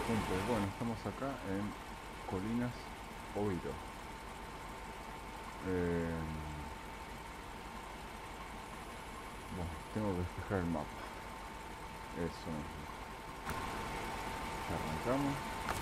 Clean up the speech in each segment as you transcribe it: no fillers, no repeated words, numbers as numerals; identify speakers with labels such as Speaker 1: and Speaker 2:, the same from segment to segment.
Speaker 1: Gente, bueno, estamos acá en Colinas Oiro. Bueno, tengo que despejar el mapa. Eso mismo. Ya arrancamos.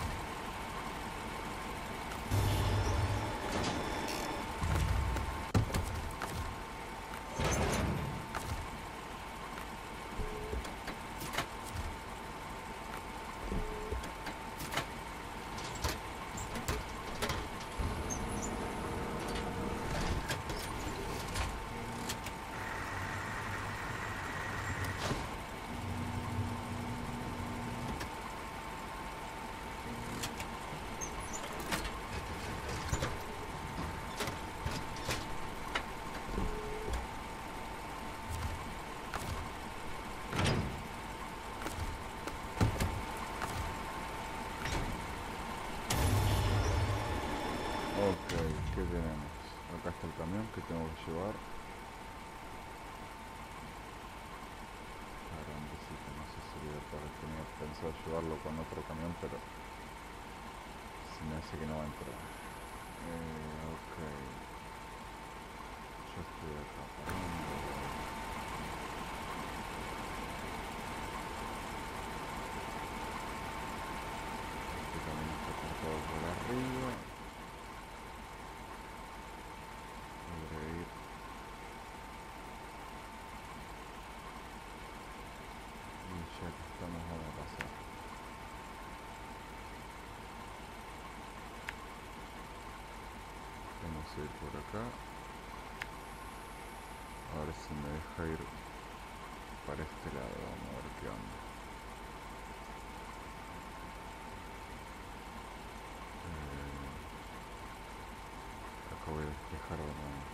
Speaker 1: Ok, ¿qué tenemos? Acá está el camión que tengo que llevar. Grandecito, no sé si voy a poder. Tenía pensado llevarlo con otro camión, pero se me hace que no va a entrar. Ok, yo estoy acá parando. Este camino está cortado por arriba. Podré ir. Y ya que estamos, vamos a pasar. Vamos a ir por acá. A ver si me deja ir para este lado. Vamos a ver qué onda. Acá voy a despejar de nuevo.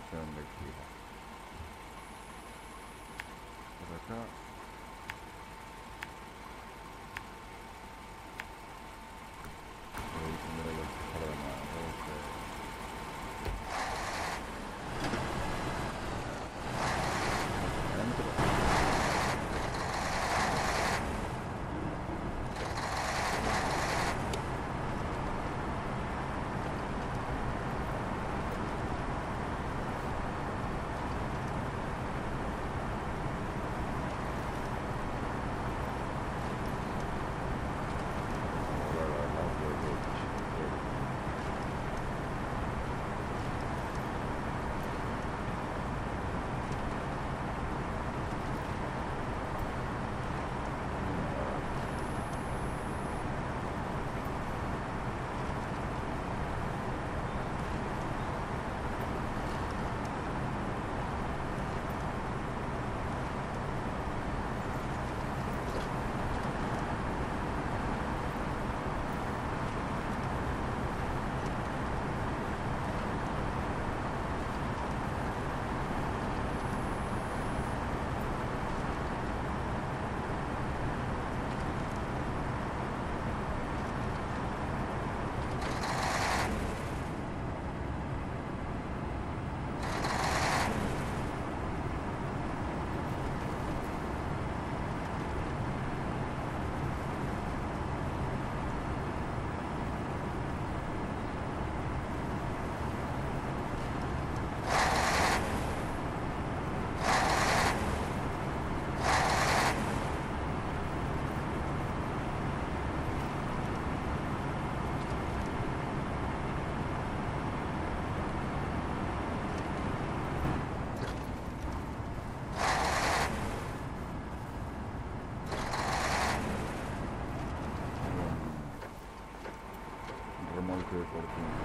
Speaker 1: sé dónde quiera. Por acá. Ahí tendré que fijar de nuevo. Remolque de cortinas.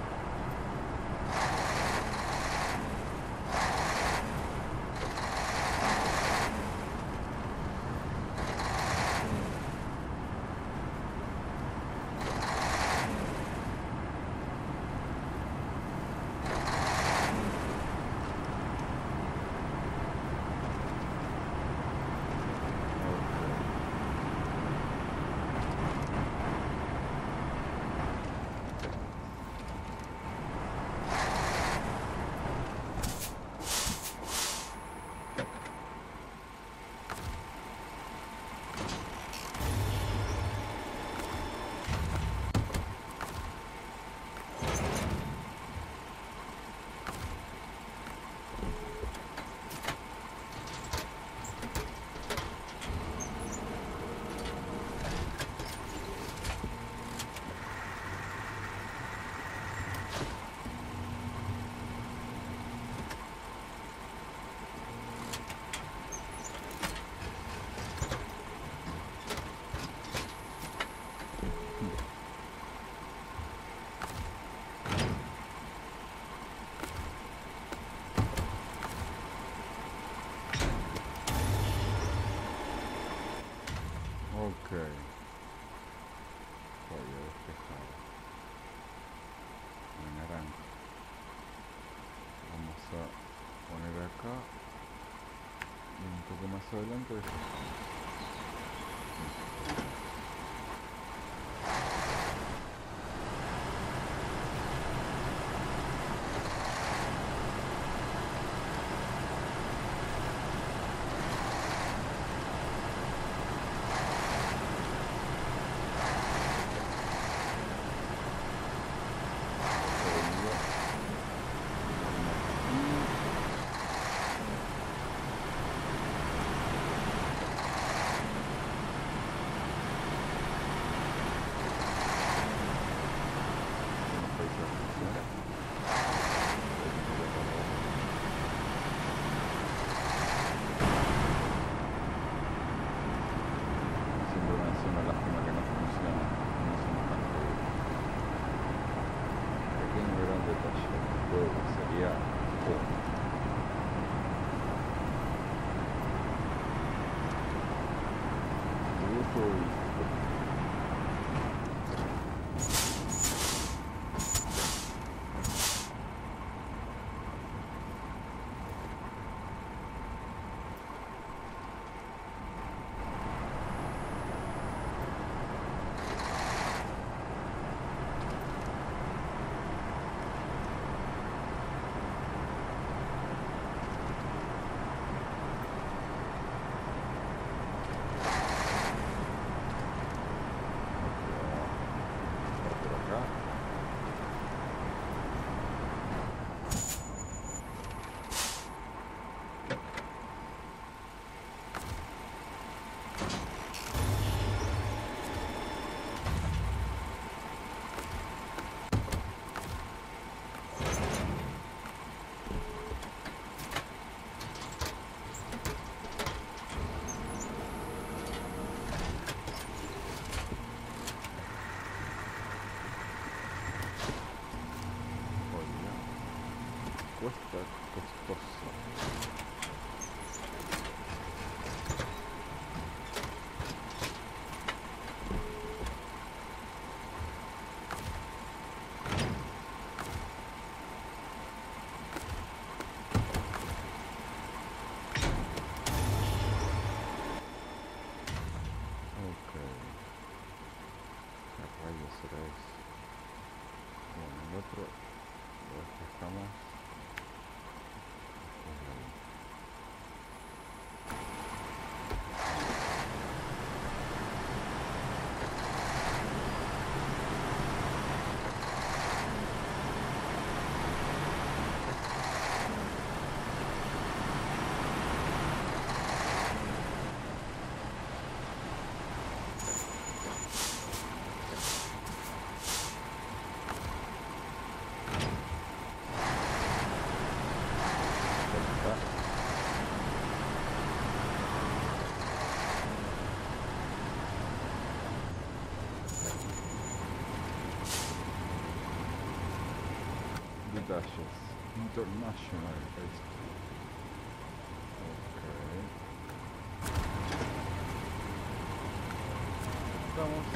Speaker 1: Ok. Pollo despejado. De naranja. Vamos a poner acá. Y un poco más adelante despejamos. apuesta costosa. Ok. ¿Qué rayos será eso? Bueno, el otro lo despejamos. Dashes International esto. Ok. Vamos.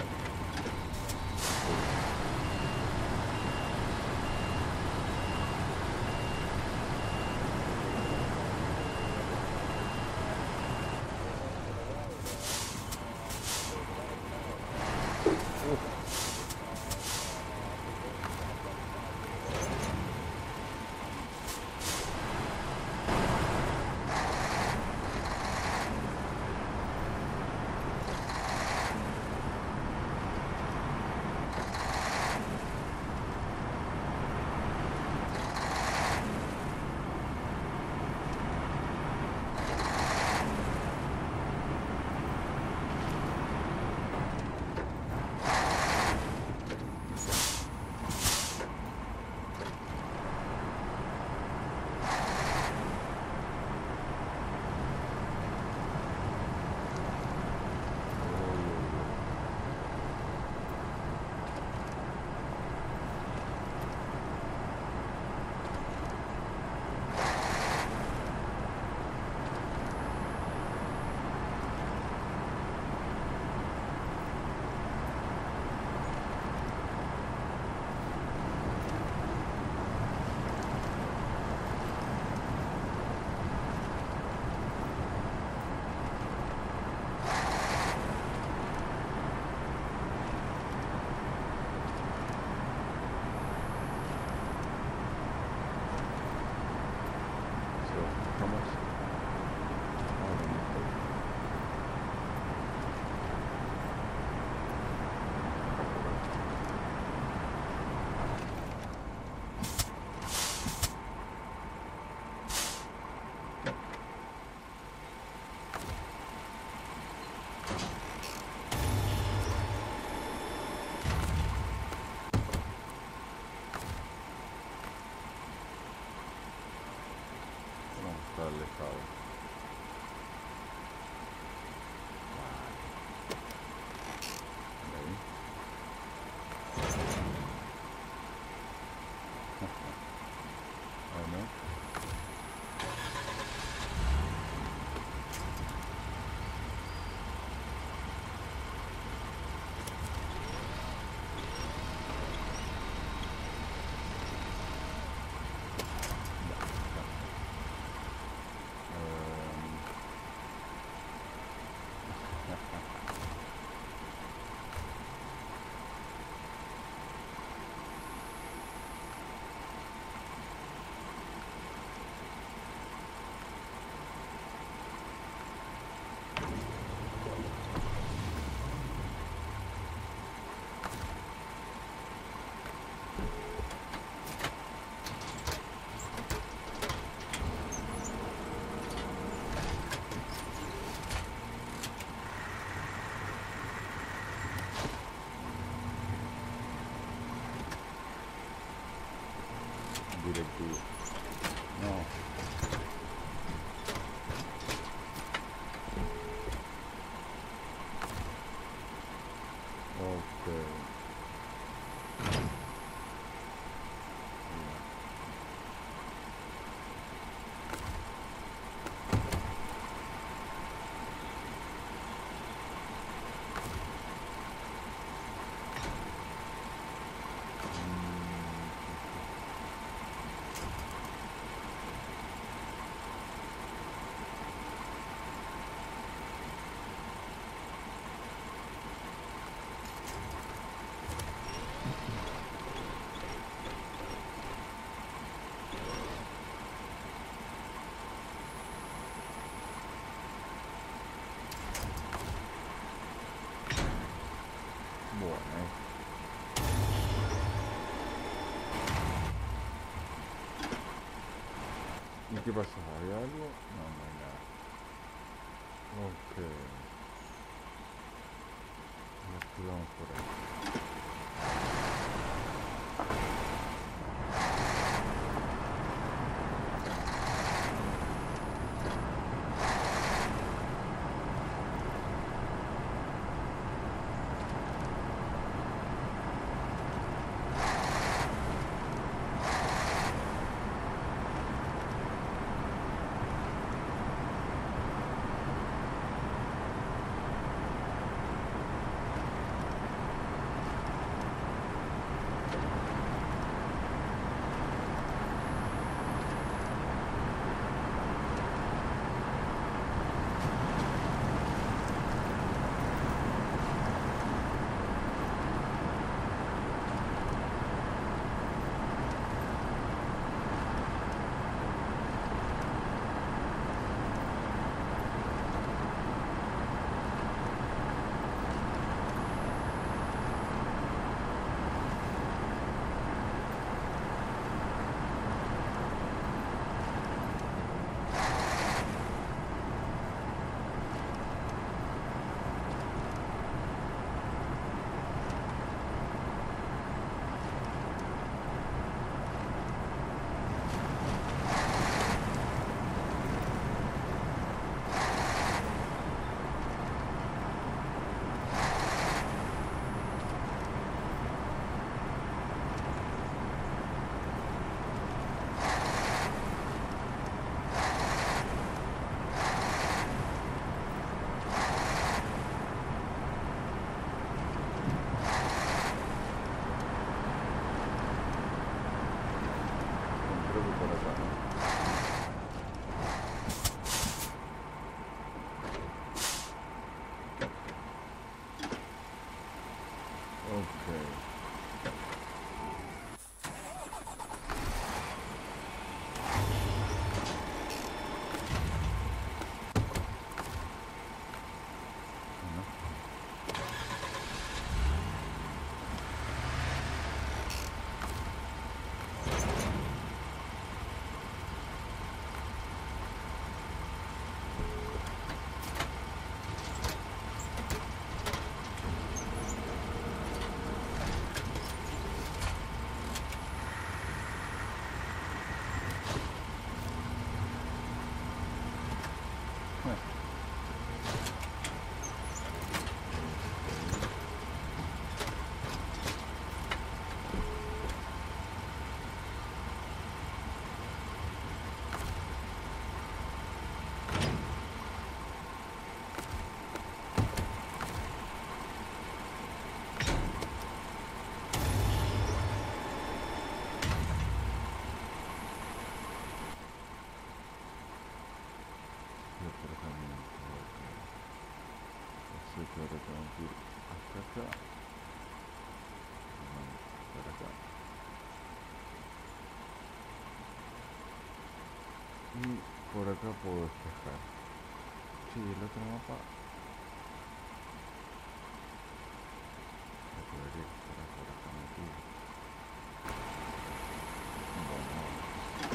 Speaker 1: Está alejado. Ahí. ¿No? Directivo. No. Ok. ¿Y qué pasó? ¿Había algo? No, no hay nada. Ok. Y activamos por ahí. Creo que por acá, ¿no? Ok. Bueno, yo por acá mismo, ok. Así que ahora tengo que ir hasta acá. Vamos para acá. Y por acá puedo despejar. Sí, el otro mapa lo debería estar por acá metido. Bueno,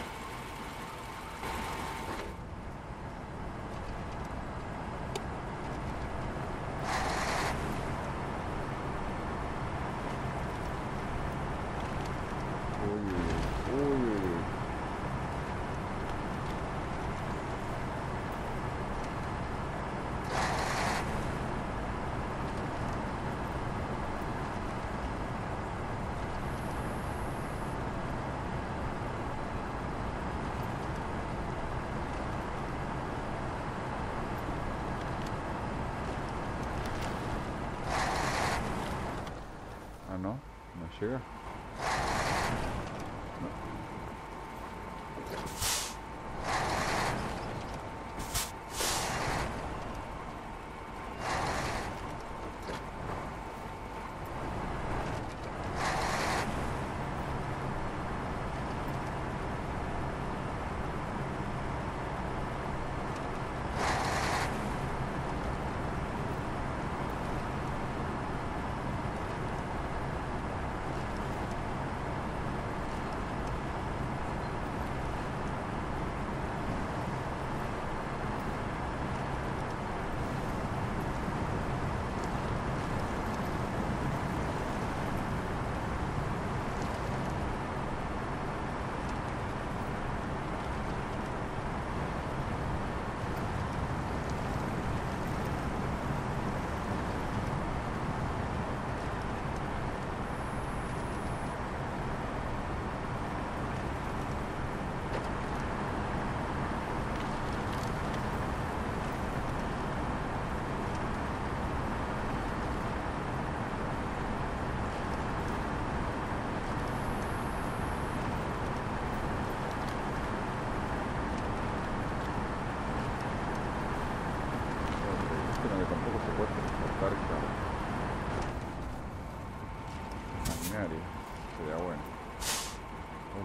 Speaker 1: uy, uy, uy, uy. Ah, no, no llega.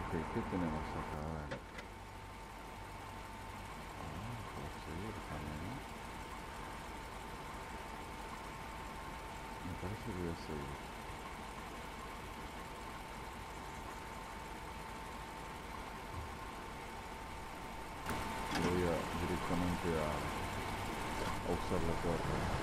Speaker 1: ¿qué tenemos acá? A ver. Puedo seguir también, ¿no? Me parece que voy a seguir. Voy a directamente a usar la torre.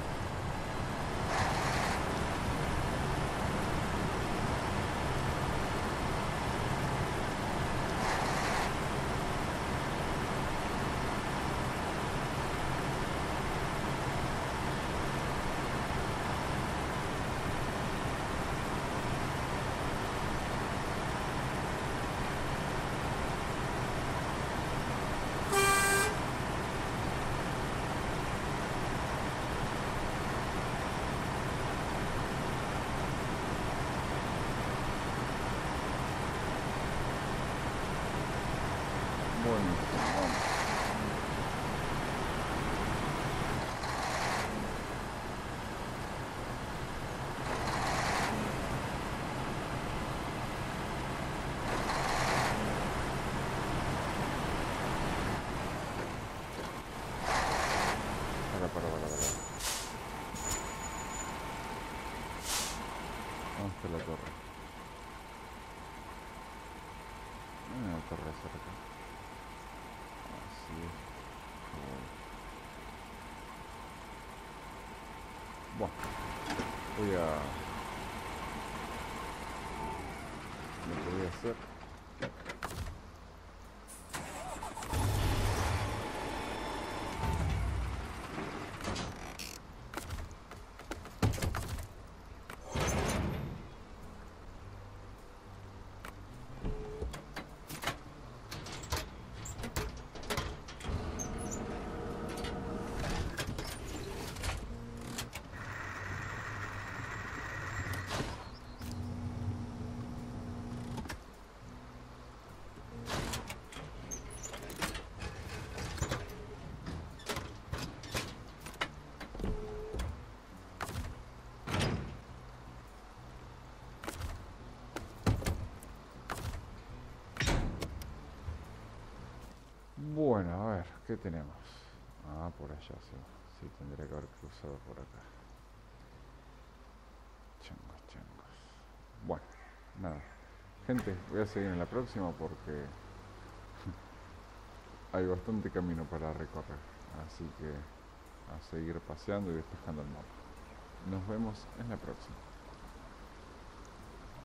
Speaker 1: Buenísimo, vamos. Para. ¿Dónde está la torre? Hay una torre cerca. Así es. Bueno, voy a... Lo que voy a hacer... Bueno, a ver, ¿qué tenemos? Ah, por allá sí. Sí, tendría que haber cruzado por acá. Changos. Bueno, nada. Gente, voy a seguir en la próxima porque hay bastante camino para recorrer. Así que a seguir paseando y despejando el mapa. Nos vemos en la próxima.